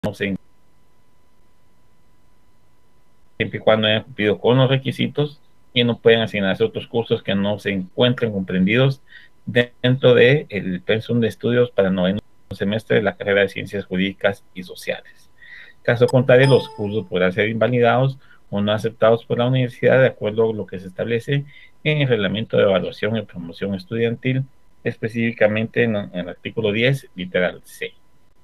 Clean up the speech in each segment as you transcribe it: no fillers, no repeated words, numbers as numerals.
no se siempre y cuando hayan cumplido con los requisitos y no pueden asignarse otros cursos que no se encuentren comprendidos dentro del pensum de estudios para noveno semestre de la carrera de Ciencias Jurídicas y Sociales. Caso contrario, los cursos podrán ser invalidados o no aceptados por la universidad de acuerdo a lo que se establece en el reglamento de evaluación y promoción estudiantil, específicamente en el artículo 10, literal C.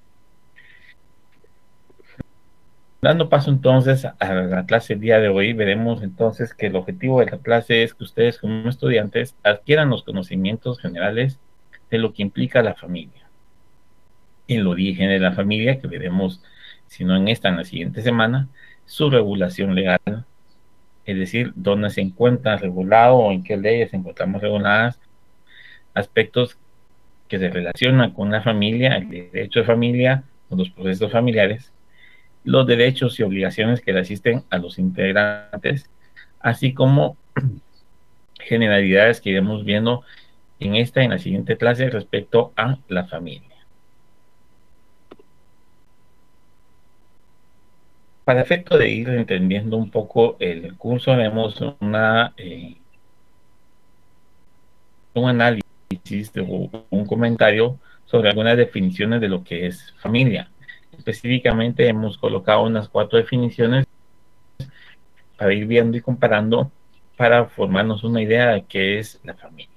Dando paso entonces a la clase del día de hoy, veremos entonces que el objetivo de la clase es que ustedes como estudiantes adquieran los conocimientos generales de lo que implica la familia, el origen de la familia, que veremos, si no en esta, en la siguiente semana, su regulación legal, es decir, dónde se encuentra regulado o en qué leyes encontramos reguladas aspectos que se relacionan con la familia, el derecho de familia, con los procesos familiares, los derechos y obligaciones que le asisten a los integrantes, así como generalidades que iremos viendo en esta y en la siguiente clase respecto a la familia. Para efecto de ir entendiendo un poco el curso, haremos un análisis o un comentario sobre algunas definiciones de lo que es familia. Específicamente hemos colocado unas 4 definiciones para ir viendo y comparando para formarnos una idea de qué es la familia.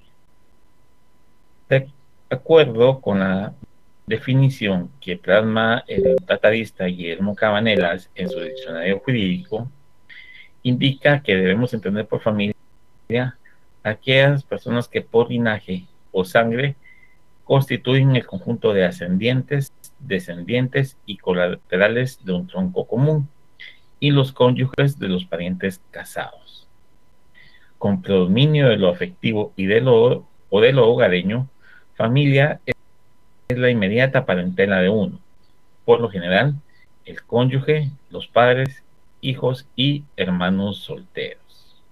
De acuerdo con la definición que plasma el tratadista Guillermo Cabanelas en su diccionario jurídico, indica que debemos entender por familia aquellas personas que por linaje o sangre constituyen el conjunto de ascendientes, descendientes y colaterales de un tronco común, y los cónyuges de los parientes casados. Con predominio de lo afectivo y de lo hogareño, familia es la inmediata parentela de uno, por lo general, el cónyuge, los padres, hijos y hermanos solteros.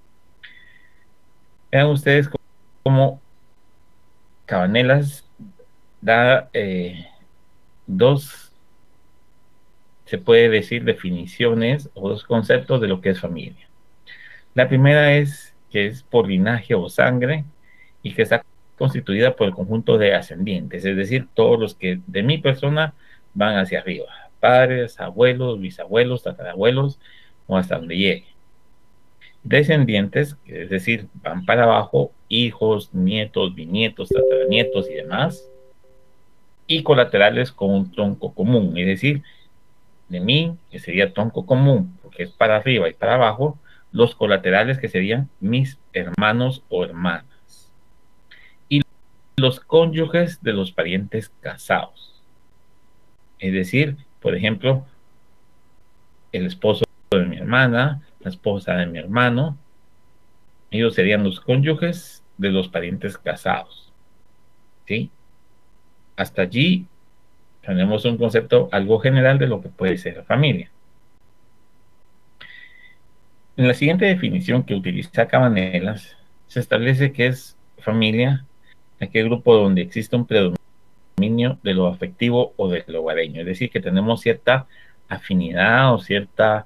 Vean ustedes cómo Cabanelas da dos, se puede decir, definiciones o dos conceptos de lo que es familia. La primera es que es por linaje o sangre y que está constituida por el conjunto de ascendientes, es decir, todos los que de mi persona van hacia arriba, padres, abuelos, bisabuelos, tatarabuelos o hasta donde llegue. Descendientes, es decir, van para abajo, hijos, nietos, bisnietos, tataranietos y demás. Y colaterales con un tronco común, es decir, de mí, que sería tronco común, porque es para arriba y para abajo, los colaterales que serían mis hermanos o hermanas. Y los cónyuges de los parientes casados. Es decir, por ejemplo, el esposo de mi hermana, la esposa de mi hermano, ellos serían los cónyuges de los parientes casados. ¿Sí? Hasta allí tenemos un concepto algo general de lo que puede ser familia. En la siguiente definición que utiliza Cabanelas, se establece que es familia aquel grupo donde existe un predominio de lo afectivo o de lo hogareño, es decir, que tenemos cierta afinidad o ciertos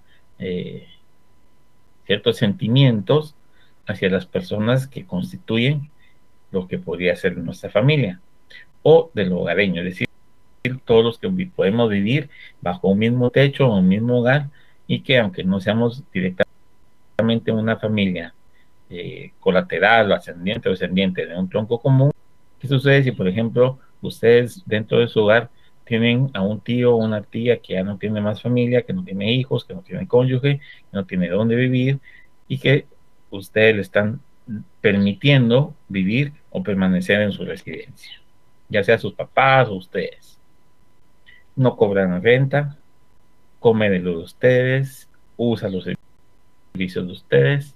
sentimientos hacia las personas que constituyen lo que podría ser nuestra familia, o de lo hogareño, es decir, todos los que podemos vivir bajo un mismo techo o un mismo hogar y que aunque no seamos directamente una familia colateral o ascendiente o descendiente de un tronco común, ¿qué sucede si, por ejemplo, ustedes dentro de su hogar tienen a un tío o una tía que ya no tiene más familia, que no tiene hijos, que no tiene cónyuge, que no tiene dónde vivir y que ustedes le están permitiendo vivir o permanecer en su residencia, ya sea sus papás o ustedes? No cobran renta, come de lo de ustedes, usa los servicios de ustedes.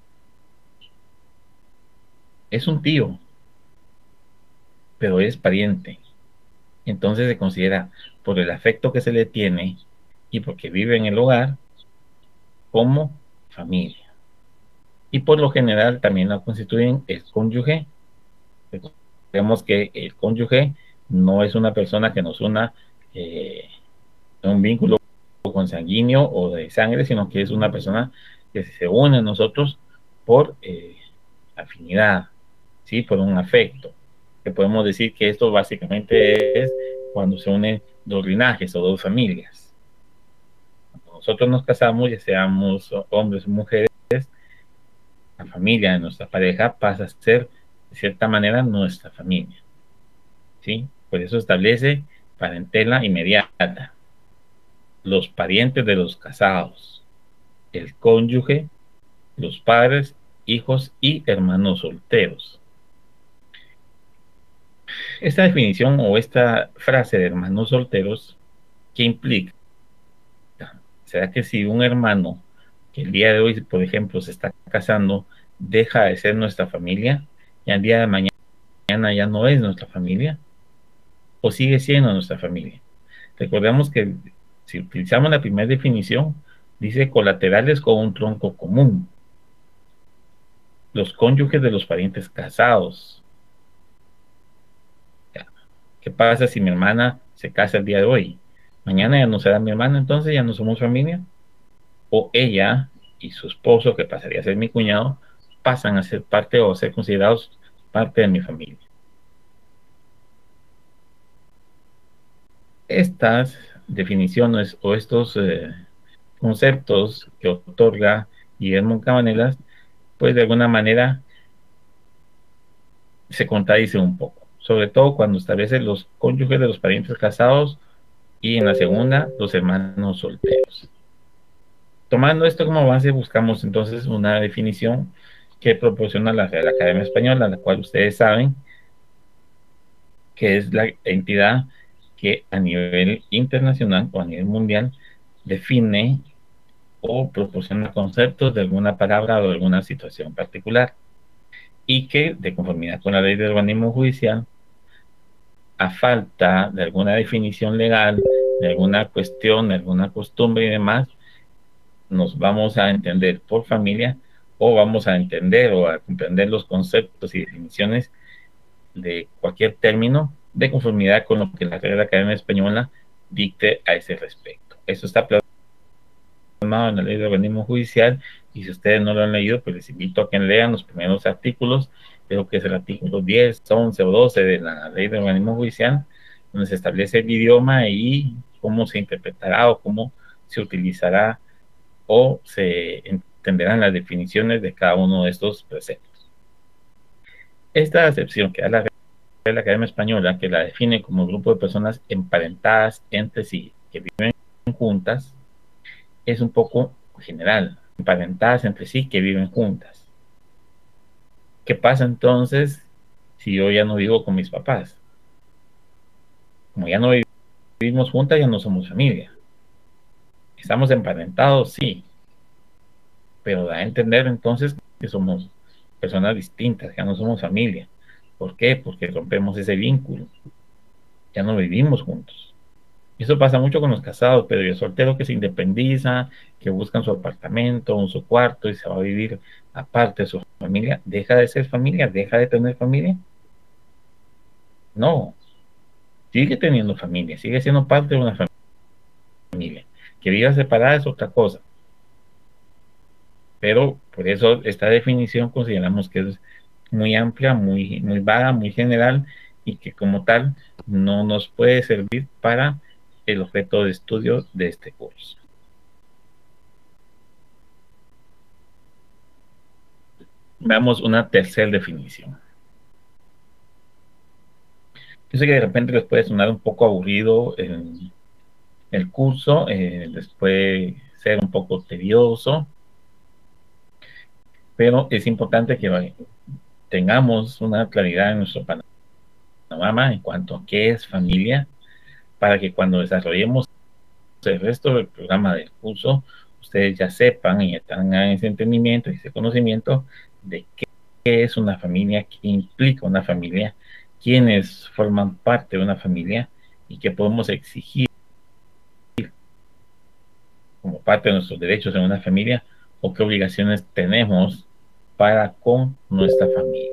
Es un tío, pero es pariente. Entonces se considera, por el afecto que se le tiene y porque vive en el hogar, como familia. Y por lo general también la constituyen el cónyuge. Recordemos que el cónyuge no es una persona que nos una un vínculo consanguíneo o de sangre, sino que es una persona que se une a nosotros por afinidad, ¿sí? Por un afecto. Que podemos decir que esto básicamente es cuando se unen dos linajes o dos familias. Cuando nosotros nos casamos, ya seamos hombres o mujeres, la familia de nuestra pareja pasa a ser, de cierta manera, nuestra familia, ¿sí? Por eso establece parentela inmediata, los parientes de los casados, el cónyuge, los padres, hijos y hermanos solteros. Esta definición o esta frase de hermanos solteros, ¿qué implica? ¿Será que si un hermano que el día de hoy, por ejemplo, se está casando, deja de ser nuestra familia y al día de mañana ya no es nuestra familia? ¿O sigue siendo nuestra familia? Recordemos que si utilizamos la primera definición, dice colaterales con un tronco común, los cónyuges de los parientes casados. ¿Qué pasa si mi hermana se casa el día de hoy? Mañana ya no será mi hermana, entonces ya no somos familia. O ella y su esposo, que pasaría a ser mi cuñado, pasan a ser parte o a ser considerados parte de mi familia. Estas definiciones o estos conceptos que otorga Guillermo Cabanelas, pues de alguna manera se contradice un poco, sobre todo cuando establece los cónyuges de los parientes casados y en la segunda los hermanos solteros. Tomando esto como base, buscamos entonces una definición que proporciona la Real Academia Española, la cual ustedes saben que es la entidad que a nivel internacional o a nivel mundial define o proporciona conceptos de alguna palabra o de alguna situación particular y que, de conformidad con la ley de urbanismo judicial, a falta de alguna definición legal, de alguna cuestión, de alguna costumbre y demás, nos vamos a entender por familia o vamos a entender o a comprender los conceptos y definiciones de cualquier término de conformidad con lo que la Real Academia Española dicte a ese respecto. Eso está plasmado en la ley de organismo judicial y si ustedes no lo han leído, pues les invito a que lean los primeros artículos, creo que es el artículo 10, 11 o 12 de la ley de organismo judicial, donde se establece el idioma y cómo se interpretará o cómo se utilizará o se entenderán las definiciones de cada uno de estos preceptos. Esta acepción que da la Academia Española, que la define como grupo de personas emparentadas entre sí, que viven juntas, es un poco general, emparentadas entre sí, que viven juntas. ¿Qué pasa entonces si yo ya no vivo con mis papás? Como ya no vivimos juntas, ya no somos familia. Estamos emparentados, sí, pero da a entender entonces que somos personas distintas, ya no somos familia. ¿Por qué? Porque rompemos ese vínculo. Ya no vivimos juntos. Eso pasa mucho con los casados, pero el soltero que se independiza, que buscan su apartamento, un su cuarto y se va a vivir aparte de su familia, ¿deja de ser familia? ¿Deja de tener familia? No, sigue teniendo familia, sigue siendo parte de una familia. Que viva separada es otra cosa. Pero por eso esta definición consideramos que es muy amplia, muy vaga, muy general y que como tal no nos puede servir para el objeto de estudio de este curso. Veamos una tercera definición. Yo sé que de repente les puede sonar un poco aburrido el curso, les puede ser un poco tedioso, pero es importante que tengamos una claridad en nuestro panorama en cuanto a qué es familia, para que cuando desarrollemos el resto del programa del curso, ustedes ya sepan y tengan ese entendimiento y ese conocimiento de qué es una familia, qué implica una familia, quiénes forman parte de una familia y qué podemos exigir como parte de nuestros derechos en una familia o qué obligaciones tenemos para con nuestra familia.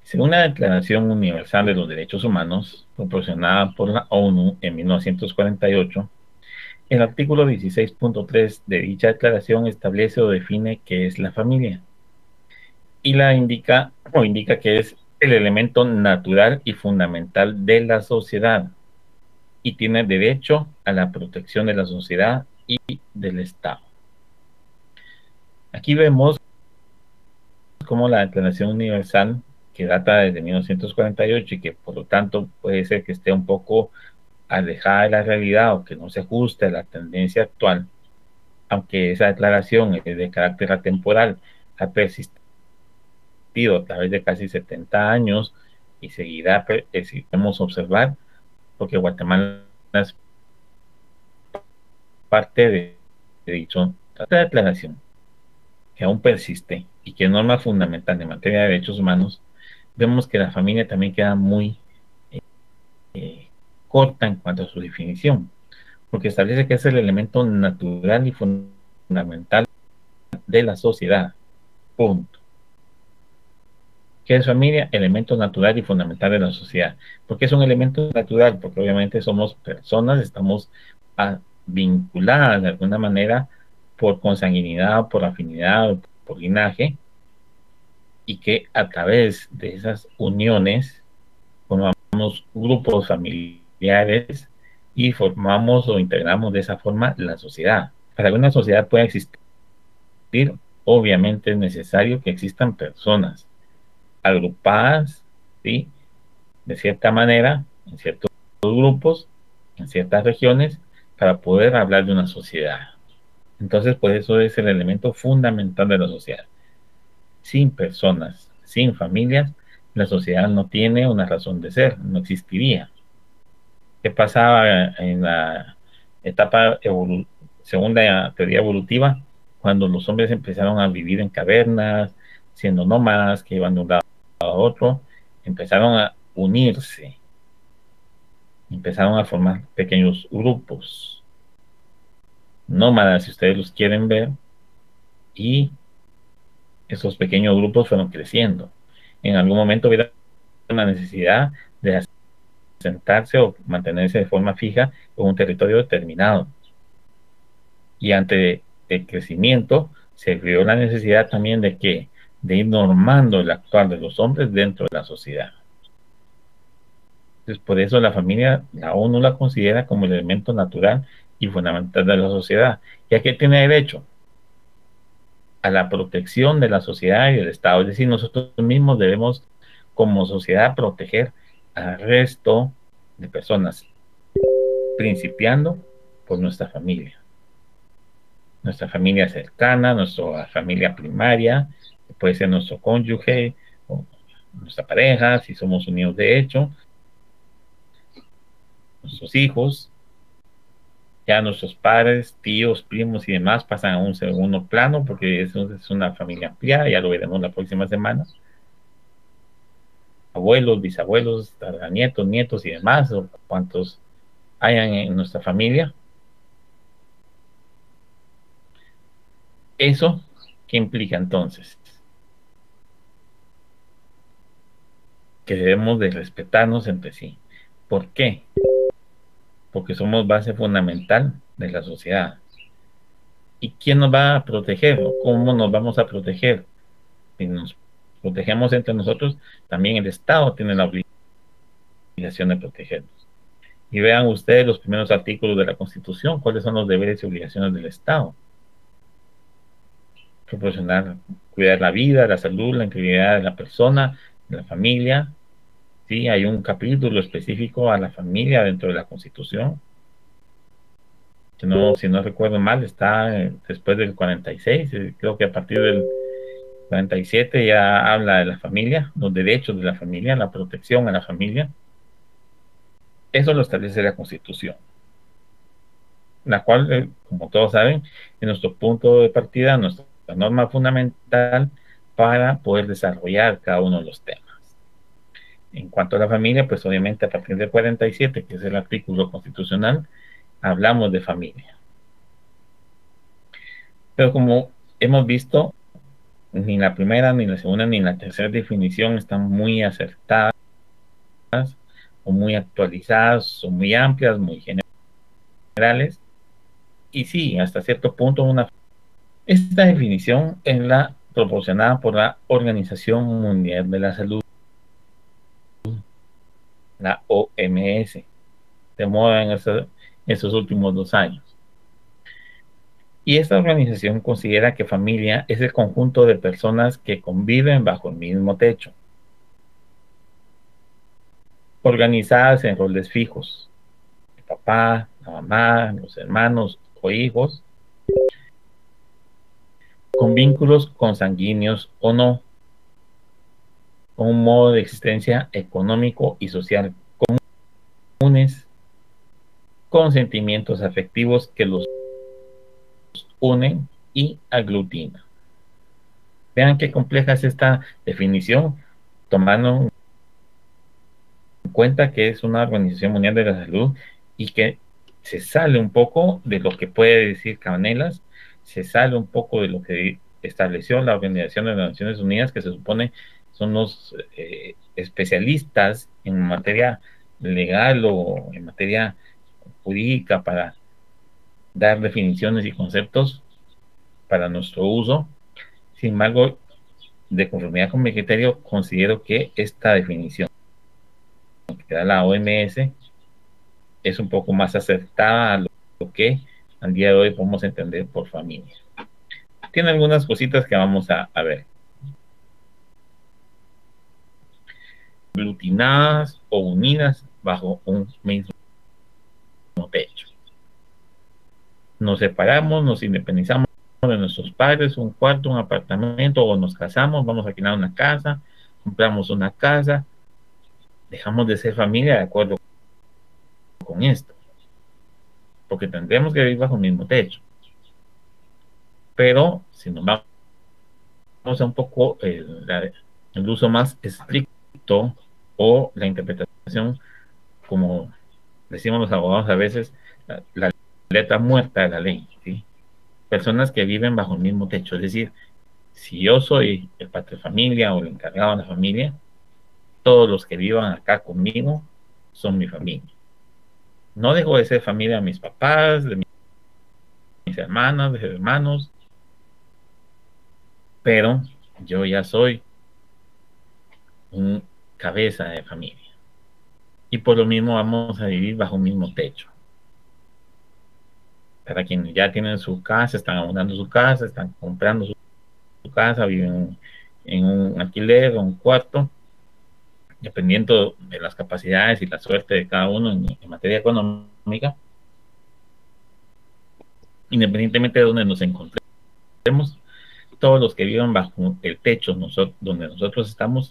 Según la Declaración Universal de los Derechos Humanos, proporcionada por la ONU en 1948, el artículo 16.3 de dicha declaración establece o define qué es la familia y la indica que es el elemento natural y fundamental de la sociedad y tiene derecho a la protección de la sociedad y del Estado. Aquí vemos cómo la Declaración Universal, que data desde 1948 y que por lo tanto puede ser que esté un poco alejada de la realidad o que no se ajuste a la tendencia actual, aunque esa declaración es de carácter atemporal, ha persistido a través de casi 70 años y seguirá, si podemos observar, porque Guatemala es parte de dicha declaración, que aún persiste y que es norma fundamental en materia de derechos humanos. Vemos que la familia también queda muy corta en cuanto a su definición, porque establece que es el elemento natural y fundamental de la sociedad. Punto. ¿Qué es familia? Elemento natural y fundamental de la sociedad. ¿Por qué es un elemento natural? Porque obviamente somos personas, estamos vinculadas de alguna manera por consanguinidad, por afinidad, por linaje, y que a través de esas uniones formamos grupos familiares y formamos o integramos de esa forma la sociedad. Para que una sociedad pueda existir, obviamente es necesario que existan personas agrupadas, ¿sí?, de cierta manera, en ciertos grupos, en ciertas regiones, para poder hablar de una sociedad. Entonces, por eso es el elemento fundamental de la sociedad. Sin personas, sin familias, la sociedad no tiene una razón de ser, no existiría. ¿Qué pasaba en la etapa segunda teoría evolutiva? Cuando los hombres empezaron a vivir en cavernas, siendo nómadas, que iban de un lado a otro, empezaron a unirse, empezaron a formar pequeños grupos nómadas, si ustedes los quieren ver, y esos pequeños grupos fueron creciendo. En algún momento hubiera una necesidad de asentarse o mantenerse de forma fija en un territorio determinado. Y ante el crecimiento se vio la necesidad también de ir normando el actuar de los hombres dentro de la sociedad. Entonces, por eso la familia, la ONU la considera como el elemento natural y fundamental de la sociedad. ¿Y a qué tiene derecho? A la protección de la sociedad y del Estado. Es decir, nosotros mismos debemos, como sociedad, proteger al resto de personas, principiando por nuestra familia cercana, nuestra familia primaria, puede ser nuestro cónyuge o nuestra pareja, si somos unidos de hecho, nuestros hijos, ya nuestros padres, tíos, primos y demás pasan a un segundo plano porque eso es una familia ampliada, ya lo veremos la próxima semana. Abuelos, bisabuelos, nietos, nietos y demás, o cuantos hayan en nuestra familia. ¿Eso qué implica entonces? Que debemos de respetarnos entre sí. ¿Por qué? Porque somos base fundamental de la sociedad. ¿Y quién nos va a proteger? ¿O cómo nos vamos a proteger? Si nos protegemos entre nosotros, también el Estado tiene la obligación de protegernos. Y vean ustedes los primeros artículos de la Constitución, cuáles son los deberes y obligaciones del Estado. Proporcionar, cuidar la vida, la salud, la integridad de la persona, de la familia. Sí, hay un capítulo específico a la familia dentro de la Constitución. Si no recuerdo mal, está después del 46, creo que a partir del 47 ya habla de la familia, los derechos de la familia, la protección a la familia. Eso lo establece la Constitución, la cual, como todos saben, es nuestro punto de partida, nuestra norma fundamental para poder desarrollar cada uno de los temas. En cuanto a la familia, pues obviamente a partir del 47, que es el artículo constitucional, hablamos de familia. Pero como hemos visto, ni la primera, ni la segunda, ni la tercera definición están muy acertadas o muy actualizadas, o muy amplias, muy generales. Y sí, hasta cierto punto esta definición es la proporcionada por la Organización Mundial de la Salud, la OMS, de moda en estos últimos 2 años. Y esta organización considera que familia es el conjunto de personas que conviven bajo el mismo techo, organizadas en roles fijos: el papá, la mamá, los hermanos o hijos, con vínculos consanguíneos o no, con un modo de existencia económico y social comunes, con sentimientos afectivos que los unen y aglutinan. Vean qué compleja es esta definición, tomando en cuenta que es una Organización Mundial de la Salud y que se sale un poco de lo que puede decir Canelas, se sale un poco de lo que estableció la Organización de las Naciones Unidas, que se supone son los especialistas en materia legal o en materia jurídica para dar definiciones y conceptos para nuestro uso. Sin embargo, de conformidad con mi criterio, considero que esta definición que da la OMS es un poco más acertada a lo que al día de hoy podemos entender por familia. Tiene algunas cositas que vamos a ver. Aglutinadas o unidas bajo un mismo techo. Nos separamos, nos independizamos de nuestros padres, un cuarto, un apartamento, o nos casamos, vamos a alquilar una casa, compramos una casa, dejamos de ser familia de acuerdo con esto, porque tendremos que vivir bajo el mismo techo. Pero si nos vamos a un poco el uso más estricto o la interpretación, como decimos los abogados a veces, la letra muerta de la ley, ¿sí? Personas que viven bajo el mismo techo, es decir, si yo soy el padre de familia o el encargado de la familia, todos los que vivan acá conmigo son mi familia. No dejo de ser familia de mis papás, de mis hermanas, de mis hermanos, pero yo ya soy un cabeza de familia. Y por lo mismo vamos a vivir bajo un mismo techo. Para quienes ya tienen su casa, están abonando su casa, están comprando su casa, viven en un alquiler o un cuarto, dependiendo de las capacidades y la suerte de cada uno en materia económica, independientemente de donde nos encontremos, todos los que vivan bajo el techo donde nosotros estamos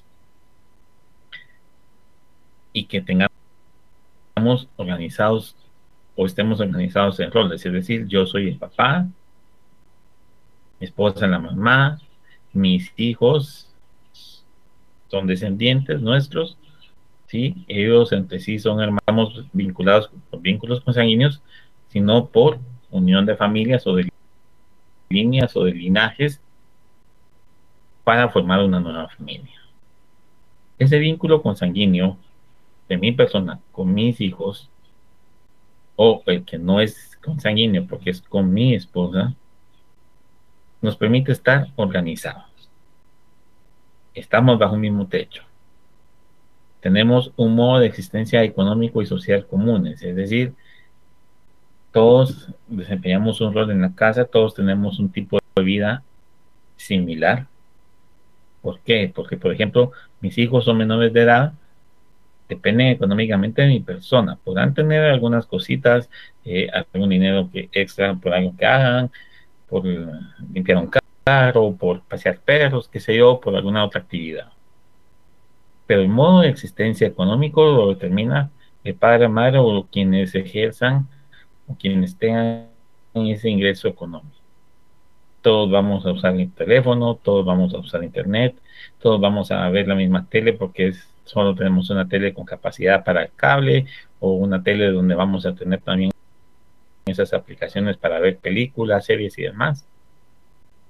y que tengamos organizados o estemos organizados en roles, es decir, yo soy el papá, mi esposa la mamá, mis hijos son descendientes nuestros, ¿sí? Ellos entre sí son hermanos vinculados por vínculos consanguíneos, sino por unión de familias o de líneas o de linajes para formar una nueva familia. Ese vínculo consanguíneo de mi persona con mis hijos, o el que no es consanguíneo porque es con mi esposa, nos permite estar organizados. Estamos bajo un mismo techo. Tenemos un modo de existencia económico y social comunes, es decir, todos desempeñamos un rol en la casa, todos tenemos un tipo de vida similar. ¿Por qué? Porque, por ejemplo, mis hijos son menores de edad, dependen económicamente de mi persona. Podrán tener algunas cositas, algún dinero extra por algo que hagan, por limpiar un carro, por pasear perros, qué sé yo, por alguna otra actividad. Pero el modo de existencia económico lo determina el padre, madre o quienes ejerzan o quienes tengan ese ingreso económico. Todos vamos a usar el teléfono, todos vamos a usar internet, todos vamos a ver la misma tele porque solo tenemos una tele con capacidad para el cable, o una tele donde vamos a tener también esas aplicaciones para ver películas, series y demás.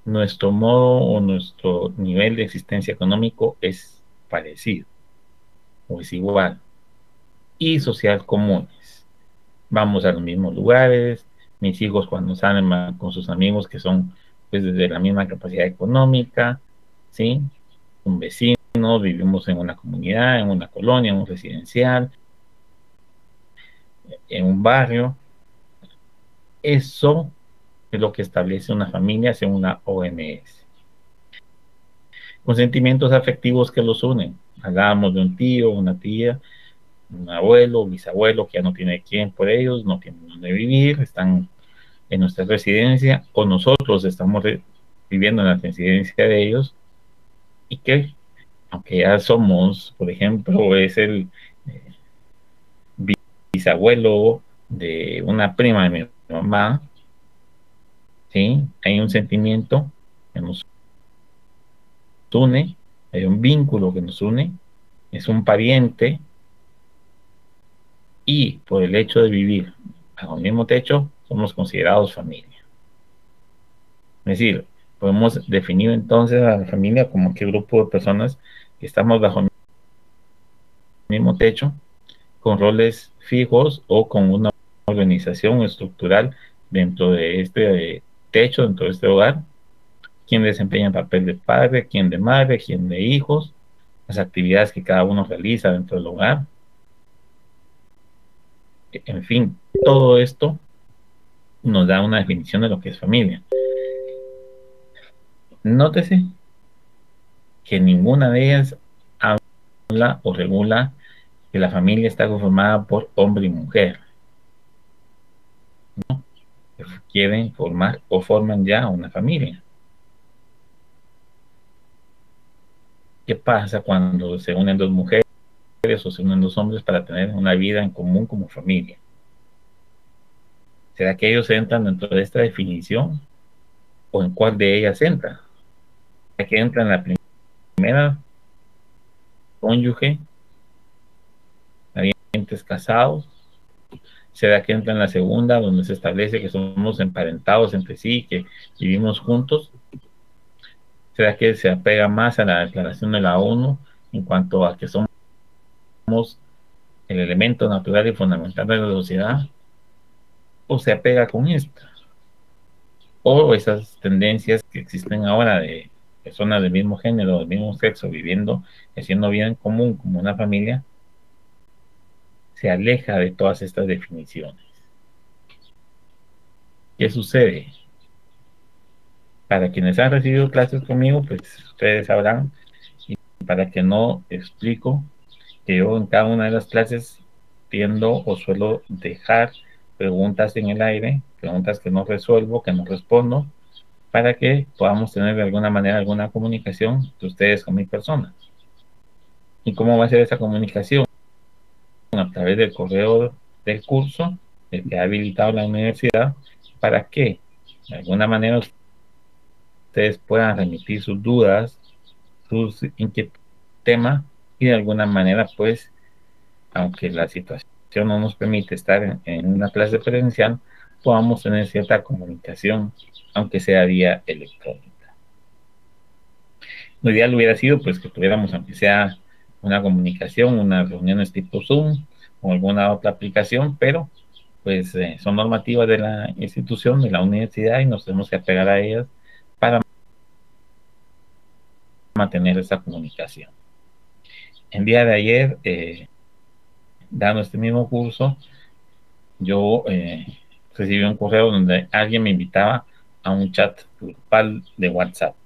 nuestro modo o nuestro nivel de existencia económico es parecido o es igual, y social comunes. Vamos a los mismos lugares, mis hijos cuando salen con sus amigos que son pues desde la misma capacidad económica, ¿sí? Un vecino, vivimos en una comunidad, en una colonia, en un residencial, en un barrio. Eso es lo que establece una familia según una OMS. Con sentimientos afectivos que los unen. Hablábamos de un tío, una tía, un abuelo, bisabuelo que ya no tiene quien por ellos, no tienen dónde vivir, están en nuestra residencia o nosotros estamos viviendo en la residencia de ellos y que, aunque ya somos, por ejemplo, es el bisabuelo de una prima de mi mamá, ¿sí? Hay un sentimiento que nos une, hay un vínculo que nos une, es un pariente y por el hecho de vivir bajo el mismo techo somos considerados familia. Es decir, podemos definir entonces a la familia como qué grupo de personas que estamos bajo el mismo techo, con roles fijos o con una organización estructural dentro de este techo, dentro de este hogar, quién desempeña el papel de padre, quién de madre, quién de hijos, las actividades que cada uno realiza dentro del hogar, en fin, todo esto nos da una definición de lo que es familia. Nótese que ninguna de ellas habla o regula que la familia está conformada por hombre y mujer. ¿No? Quieren formar o forman ya una familia. ¿Qué pasa cuando se unen dos mujeres o se unen dos hombres para tener una vida en común como familia? ¿Será que ellos entran dentro de esta definición o en cuál de ellas entra? ¿Será que entra en la primera, cónyuge, parientes casados? ¿Será que entra en la segunda, donde se establece que somos emparentados entre sí, que vivimos juntos? ¿Será que se apega más a la declaración de la ONU en cuanto a que somos el elemento natural y fundamental de la sociedad? ¿O se apega con esta? ¿O esas tendencias que existen ahora de personas del mismo género, del mismo sexo, viviendo, haciendo vida en común como una familia, se aleja de todas estas definiciones? ¿Qué sucede? Para quienes han recibido clases conmigo, pues ustedes sabrán, y para que no explico, que yo en cada una de las clases tiendo o suelo dejar preguntas en el aire, preguntas que no resuelvo, que no respondo, para que podamos tener de alguna manera alguna comunicación de ustedes con mi persona. ¿Y cómo va a ser esa comunicación? A través del correo del curso, el que ha habilitado la universidad, para que de alguna manera ustedes puedan remitir sus dudas, sus inquietudes, tema, y de alguna manera, pues, aunque la situación no nos permite estar en una clase presencial, podamos tener cierta comunicación, aunque sea vía electrónica. Lo ideal hubiera sido, pues, que tuviéramos, aunque sea una comunicación, unas reuniones tipo Zoom o alguna otra aplicación, pero pues son normativas de la institución, de la universidad, y nos tenemos que apegar a ellas para mantener esa comunicación. El día de ayer, dando este mismo curso, yo recibí un correo donde alguien me invitaba a un chat grupal de WhatsApp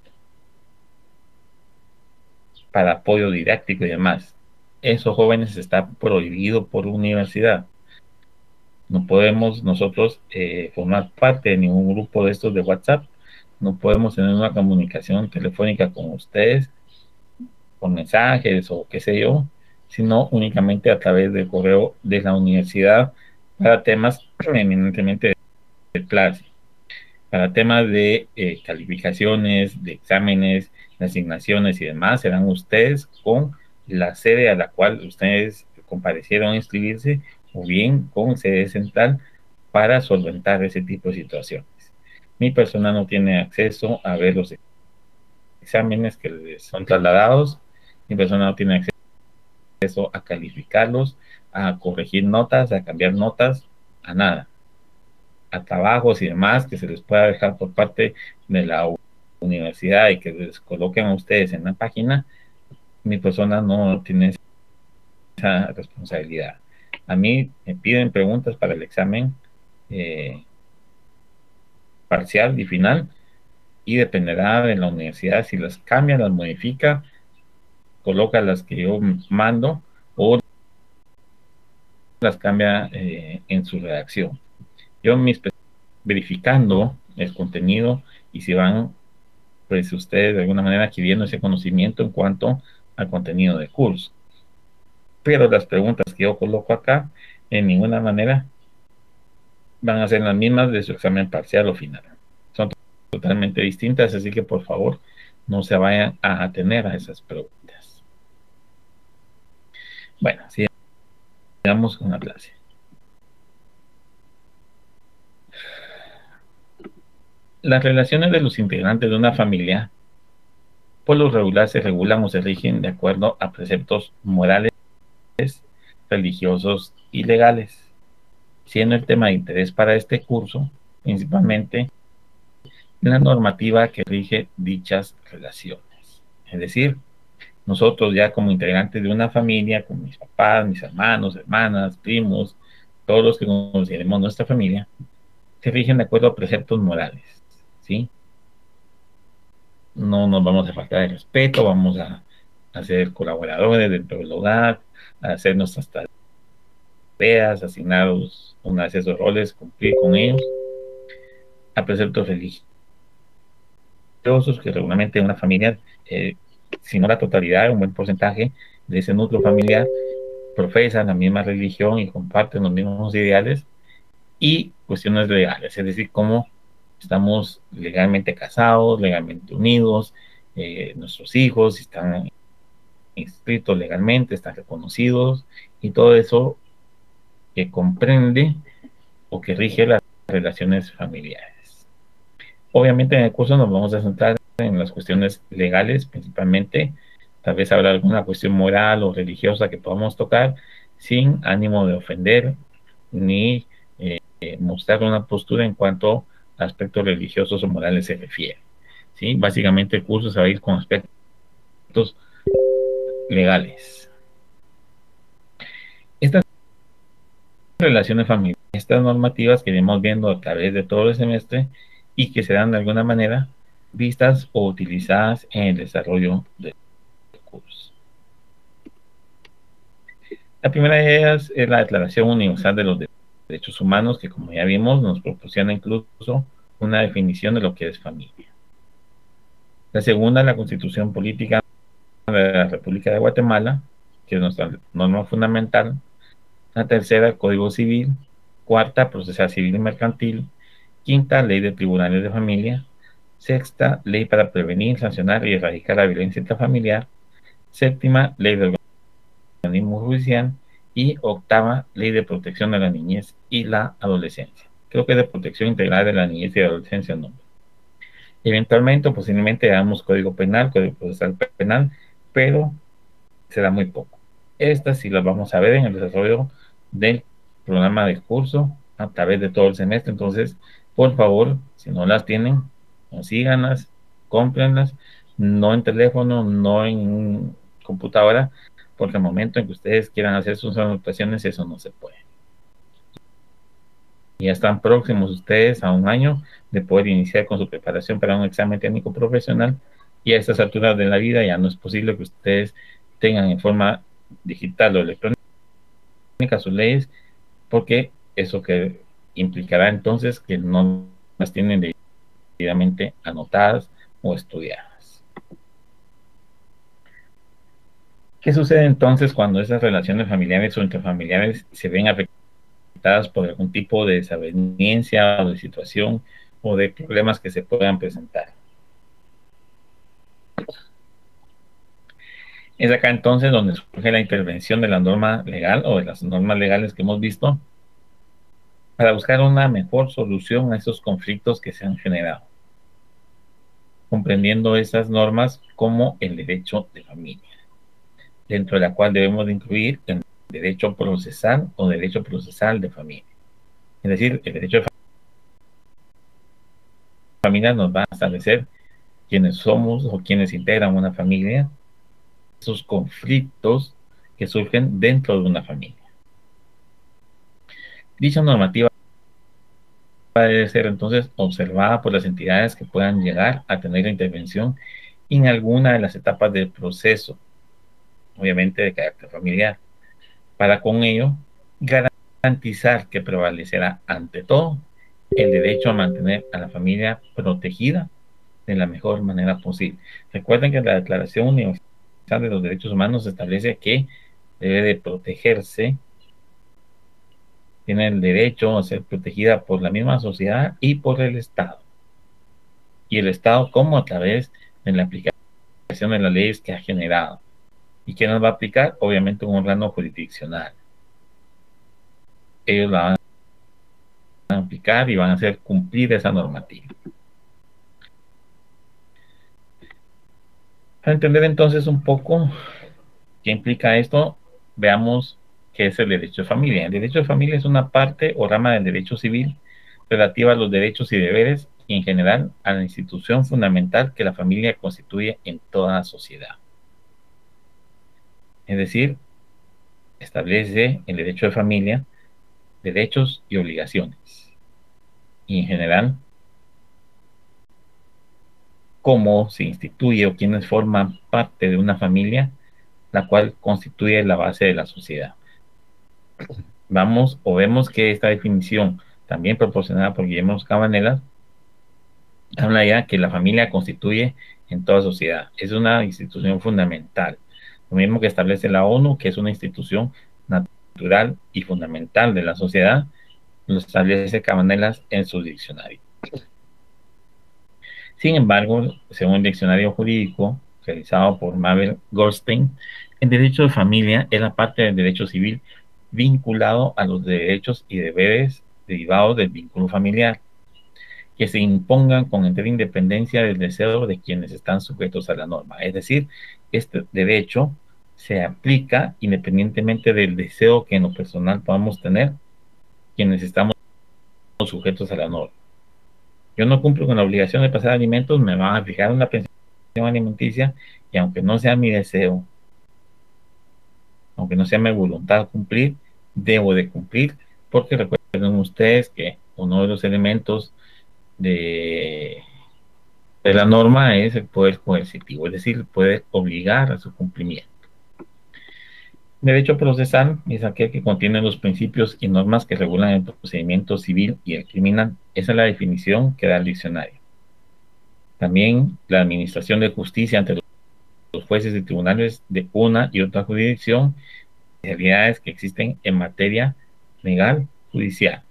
para apoyo didáctico y demás. Eso, jóvenes, está prohibido por universidad. No podemos nosotros formar parte de ningún grupo de estos de WhatsApp. No podemos tener una comunicación telefónica con ustedes, con mensajes o qué sé yo, sino únicamente a través del correo de la universidad para temas eminentemente de clase. Para temas de calificaciones, de exámenes, de asignaciones y demás, serán ustedes con la sede a la cual ustedes comparecieron a inscribirse, o bien con sede central para solventar ese tipo de situaciones. Mi persona no tiene acceso a ver los exámenes que les son trasladados. Mi persona no tiene acceso a calificarlos, a corregir notas, a cambiar notas, a nada. A trabajos y demás que se les pueda dejar por parte de la universidad y que les coloquen a ustedes en la página, mi persona no tiene esa responsabilidad. A mí me piden preguntas para el examen parcial y final, y dependerá de la universidad si las cambia, las modifica, coloca las que yo mando o las cambia en su redacción. Yo verificando el contenido y si van, pues ustedes de alguna manera adquiriendo ese conocimiento en cuanto al contenido del curso. Pero las preguntas que yo coloco acá, en ninguna manera van a ser las mismas de su examen parcial o final. Son totalmente distintas, así que por favor no se vayan a atener a esas preguntas. Bueno, sigamos con la clase. Las relaciones de los integrantes de una familia por lo regular se regulan o se rigen de acuerdo a preceptos morales, religiosos y legales, siendo el tema de interés para este curso principalmente la normativa que rige dichas relaciones. Es decir, nosotros ya como integrantes de una familia, con mis papás, mis hermanos, hermanas, primos, todos los que consideremos nuestra familia, se rigen de acuerdo a preceptos morales, ¿sí? No nos vamos a faltar de respeto, vamos a ser colaboradores dentro del hogar, a hacer nuestras tareas, asignados una vez esos roles, cumplir con ellos, a preceptos religiosos que regularmente una familia, si no la totalidad, un buen porcentaje de ese núcleo familiar profesan la misma religión y comparten los mismos ideales, y cuestiones legales, es decir, cómo estamos legalmente casados, legalmente unidos, nuestros hijos están inscritos legalmente, están reconocidos, y todo eso que comprende o que rige las relaciones familiares. Obviamente en el curso nos vamos a centrar en las cuestiones legales principalmente, tal vez habrá alguna cuestión moral o religiosa que podamos tocar sin ánimo de ofender ni mostrar una postura en cuanto a aspectos religiosos o morales se refiere. ¿Sí? Básicamente el curso se va a ir con aspectos legales. Estas relaciones familiares, estas normativas que iremos viendo a través de todo el semestre y que serán de alguna manera vistas o utilizadas en el desarrollo del curso. La primera de ellas es la Declaración Universal de los Derechos Humanos, que como ya vimos nos proporciona incluso una definición de lo que es familia. La segunda, la Constitución Política de la República de Guatemala, que es nuestra norma fundamental. La tercera, el Código Civil. Cuarta, Procesal Civil y Mercantil. Quinta, Ley de Tribunales de Familia. Sexta, Ley para prevenir, sancionar y erradicar la violencia intrafamiliar. Séptima, Ley del Organismo Judicial. Y octava, Ley de Protección de la Niñez y la Adolescencia. Creo que de Protección Integral de la Niñez y la Adolescencia no. Eventualmente o posiblemente hagamos Código Penal, Código Procesal Penal, pero será muy poco. Estas sí las vamos a ver en el desarrollo del programa de curso a través de todo el semestre. Entonces, por favor, si no las tienen, consíganlas, cómprenlas, no en teléfono, no en computadora, porque al momento en que ustedes quieran hacer sus anotaciones, eso no se puede. Ya están próximos ustedes a un año de poder iniciar con su preparación para un examen técnico profesional, y a estas alturas de la vida ya no es posible que ustedes tengan en forma digital o electrónica sus leyes, porque eso que implicará entonces que no las tienen debidamente anotadas o estudiadas. ¿Qué sucede entonces cuando esas relaciones familiares o intrafamiliares se ven afectadas por algún tipo de desaveniencia o de situación o de problemas que se puedan presentar? Es acá entonces donde surge la intervención de la norma legal o de las normas legales que hemos visto, para buscar una mejor solución a esos conflictos que se han generado, comprendiendo esas normas como el derecho de familia, dentro de la cual debemos de incluir el derecho procesal o derecho procesal de familia. Es decir, el derecho de familia nos va a establecer quiénes somos o quiénes integran una familia, esos conflictos que surgen dentro de una familia. Dicha normativa debe ser entonces observada por las entidades que puedan llegar a tener intervención en alguna de las etapas del proceso, obviamente de carácter familiar, para con ello garantizar que prevalecerá ante todo el derecho a mantener a la familia protegida de la mejor manera posible. Recuerden que la Declaración Universal de los Derechos Humanos establece que debe de protegerse, tiene el derecho a ser protegida por la misma sociedad y por el Estado. Y el Estado, como a través de la aplicación de las leyes que ha generado. ¿Y quién nos va a aplicar? Obviamente un órgano jurisdiccional. Ellos la van a aplicar y van a hacer cumplir esa normativa. Para entender entonces un poco qué implica esto, veamos qué es el derecho de familia. El derecho de familia es una parte o rama del derecho civil relativa a los derechos y deberes y en general a la institución fundamental que la familia constituye en toda la sociedad. Es decir, establece el derecho de familia derechos y obligaciones. Y en general, cómo se instituye o quiénes forman parte de una familia, la cual constituye la base de la sociedad. Vamos o vemos que esta definición, también proporcionada por Guillermo Cabanellas, habla ya que la familia constituye en toda sociedad. Es una institución fundamental. Lo mismo que establece la ONU, que es una institución natural y fundamental de la sociedad, lo establece Cabanellas en su diccionario. Sin embargo, según el diccionario jurídico realizado por Mabel Goldstein, el derecho de familia es la parte del derecho civil vinculado a los derechos y deberes derivados del vínculo familiar, que se impongan con entera independencia del deseo de quienes están sujetos a la norma. Es decir, este derecho se aplica independientemente del deseo que en lo personal podamos tener quienes estamos sujetos a la norma. Yo no cumplo con la obligación de pasar alimentos, me van a fijar una pensión alimenticia y aunque no sea mi deseo, aunque no sea mi voluntad cumplir, debo de cumplir, porque recuerden ustedes que uno de los elementos de la norma es el poder coercitivo, es decir, el poder obligar a su cumplimiento. Derecho procesal es aquel que contiene los principios y normas que regulan el procedimiento civil y el criminal. Esa es la definición que da el diccionario. También la administración de justicia ante los jueces y tribunales de una y otra jurisdicción, realidades que existen en materia legal judicial.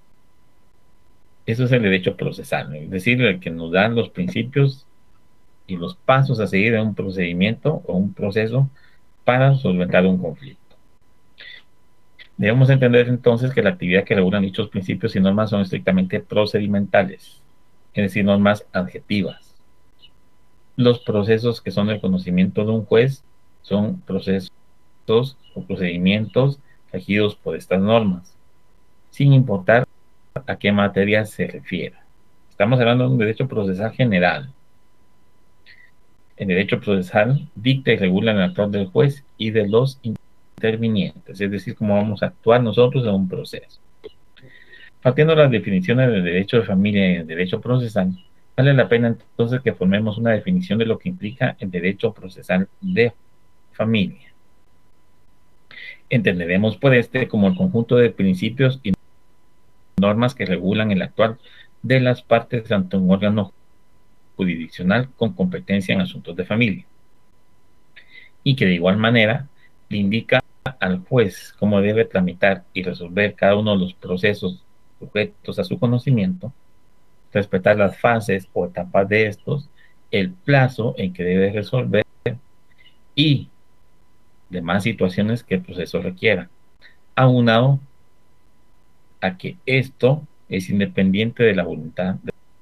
Eso es el derecho procesal, es decir, el que nos da los principios y los pasos a seguir en un procedimiento o un proceso para solventar un conflicto. Debemos entender entonces que la actividad que regulan dichos principios y normas son estrictamente procedimentales, es decir, normas adjetivas. Los procesos que son el conocimiento de un juez son procesos o procedimientos regidos por estas normas, sin importar a qué materia se refiera. Estamos hablando de un derecho procesal general. El derecho procesal dicta y regula el actuar del juez y de los intervinientes, es decir, cómo vamos a actuar nosotros en un proceso. Partiendo de las definiciones del derecho de familia y el derecho procesal, vale la pena entonces que formemos una definición de lo que implica el derecho procesal de familia. Entenderemos por este como el conjunto de principios y normas que regulan el actuar de las partes ante un órgano jurisdiccional con competencia en asuntos de familia, y que de igual manera le indica al juez cómo debe tramitar y resolver cada uno de los procesos sujetos a su conocimiento, respetar las fases o etapas de estos, el plazo en que debe resolver y demás situaciones que el proceso requiera, aunado a que esto es independiente de la voluntad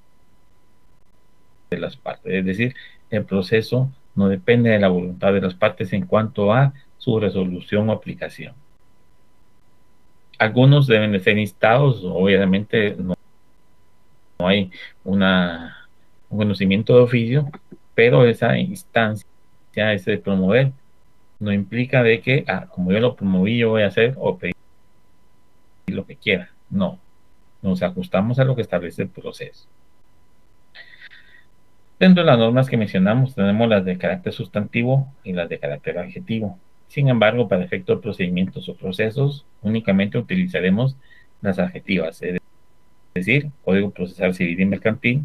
de las partes. Es decir, el proceso no depende de la voluntad de las partes en cuanto a su resolución o aplicación. Algunos deben de ser instados, obviamente no hay un conocimiento de oficio, pero esa instancia, ese promover, no implica de que, como yo lo promoví, yo voy a hacer o pedir lo que quiera. No, nos ajustamos a lo que establece el proceso. Dentro de las normas que mencionamos tenemos las de carácter sustantivo y las de carácter adjetivo. Sin embargo, para efectos de procedimientos o procesos, únicamente utilizaremos las adjetivas, es decir, Código Procesal Civil y Mercantil.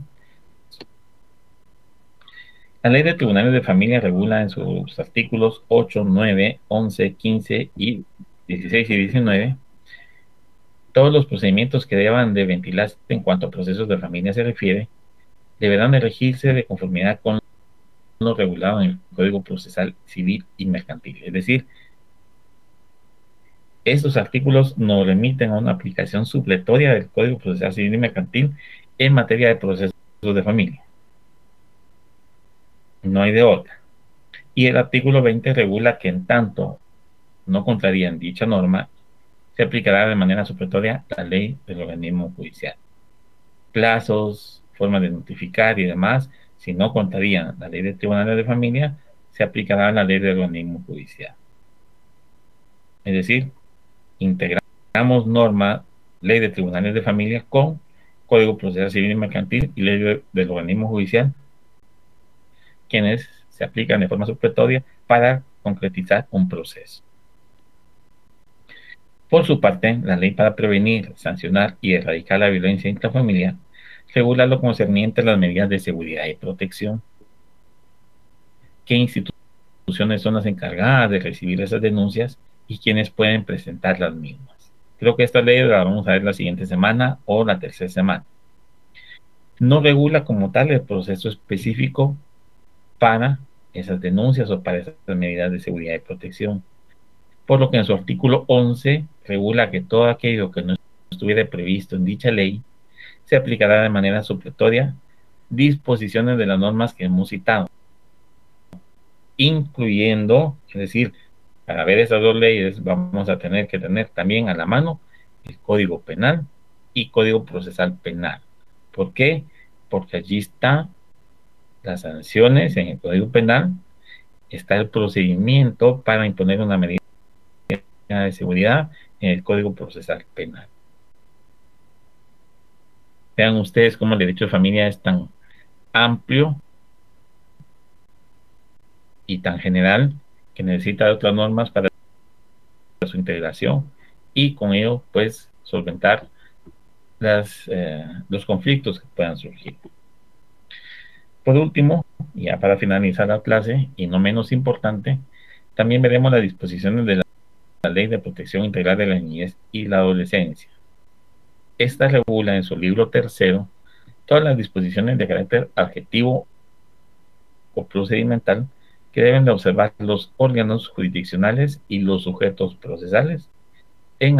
La Ley de Tribunales de Familia regula en sus artículos 8, 9, 11, 15 y 16 y 19 todos los procedimientos que deban de ventilarse en cuanto a procesos de familia se refiere, deberán de regirse de conformidad con lo regulado en el Código Procesal Civil y Mercantil. Es decir, estos artículos nos remiten a una aplicación supletoria del Código Procesal Civil y Mercantil en materia de procesos de familia. No hay de otra. Y el artículo 20 regula que en tanto no contrarían dicha norma, se aplicará de manera supletoria la ley del organismo judicial. Plazos, formas de notificar y demás, si no contrarían la ley de tribunales de familia, se aplicará la ley del organismo judicial. Es decir, integramos norma, ley de tribunales de familia con Código Procesal Civil y Mercantil y ley del organismo judicial, quienes se aplican de forma supletoria para concretizar un proceso. Por su parte, la ley para prevenir, sancionar y erradicar la violencia intrafamiliar regula lo concerniente a las medidas de seguridad y protección. ¿Qué instituciones son las encargadas de recibir esas denuncias y quiénes pueden presentar las mismas? Creo que esta ley la vamos a ver la siguiente semana o la tercera semana. No regula como tal el proceso específico para esas denuncias o para esas medidas de seguridad y protección, por lo que en su artículo 11 regula que todo aquello que no estuviera previsto en dicha ley se aplicará de manera supletoria disposiciones de las normas que hemos citado, incluyendo, es decir, para ver esas dos leyes vamos a tener que tener también a la mano el Código Penal y Código Procesal Penal. ¿Por qué? Porque allí están las sanciones en el Código Penal, está el procedimiento para imponer una medida de seguridad en el Código Procesal Penal. Vean ustedes cómo el derecho de familia es tan amplio y tan general que necesita de otras normas para su integración y con ello pues solventar los conflictos que puedan surgir. Por último, ya para finalizar la clase y no menos importante, también veremos las disposiciones de la Ley de Protección Integral de la Niñez y la Adolescencia. Esta regula en su libro tercero todas las disposiciones de carácter adjetivo o procedimental que deben de observar los órganos jurisdiccionales y los sujetos procesales en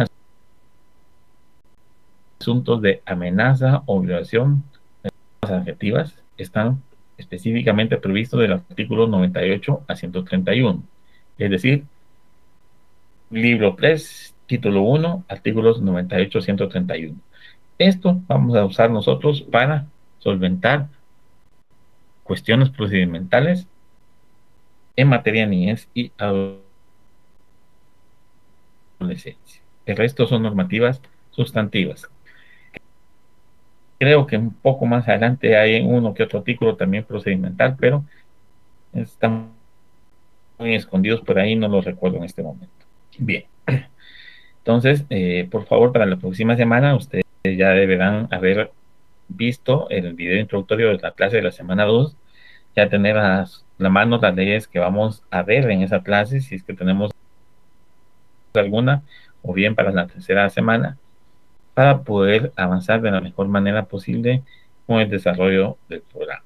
asuntos de amenaza o violación. Las adjetivas están específicamente previstos del artículo 98 a 131, es decir, libro 3, título 1, artículos 98 a 131. Esto vamos a usar nosotros para solventar cuestiones procedimentales en materia de niñez y adolescencia. El resto son normativas sustantivas. Creo que un poco más adelante hay uno que otro artículo también procedimental, pero están muy escondidos por ahí, no los recuerdo en este momento. Bien, entonces, por favor, para la próxima semana, ustedes ya deberán haber visto el video introductorio de la clase de la semana 2, ya tener a la mano las leyes que vamos a ver en esa clase, si es que tenemos alguna, o bien para la tercera semana, para poder avanzar de la mejor manera posible con el desarrollo del programa.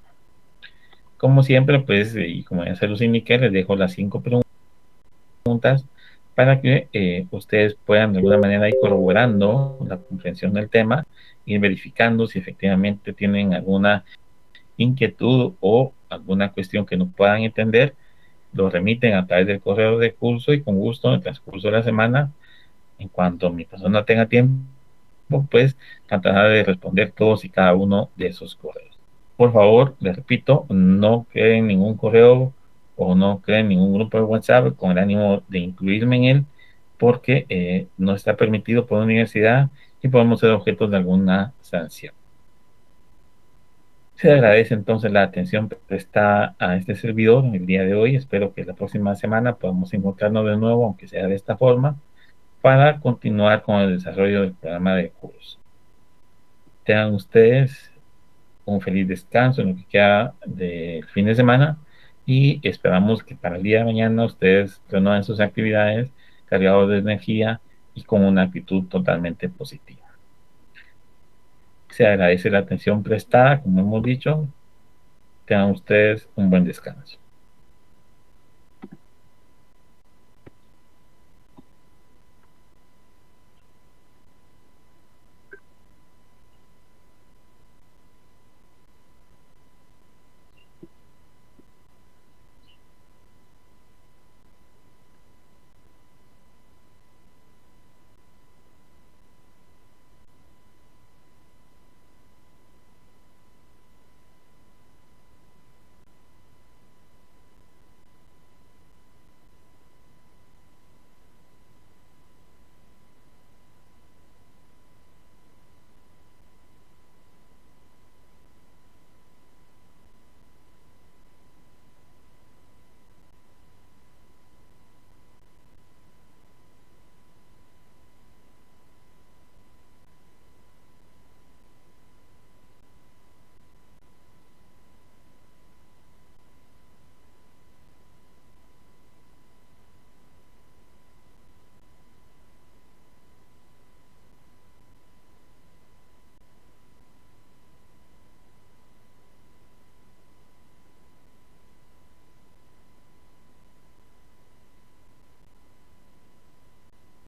Como siempre, pues, y como ya se los indiqué, les dejo las 5 preguntas para que ustedes puedan de alguna manera ir corroborando la comprensión del tema y verificando si efectivamente tienen alguna inquietud o alguna cuestión que no puedan entender, lo remiten a través del correo de curso y con gusto en el transcurso de la semana, en cuanto mi persona tenga tiempo, pues tratará de responder todos y cada uno de esos correos. Por favor, les repito, no creen ningún correo o no creen ningún grupo de WhatsApp con el ánimo de incluirme en él, porque no está permitido por la universidad y podemos ser objetos de alguna sanción. Se agradece entonces la atención prestada a este servidor en el día de hoy. Espero que la próxima semana podamos encontrarnos de nuevo, aunque sea de esta forma, para continuar con el desarrollo del programa de curso. Tengan ustedes un feliz descanso en lo que queda del fin de semana y esperamos que para el día de mañana ustedes renueven sus actividades cargados de energía y con una actitud totalmente positiva. Se agradece la atención prestada, como hemos dicho. Tengan ustedes un buen descanso.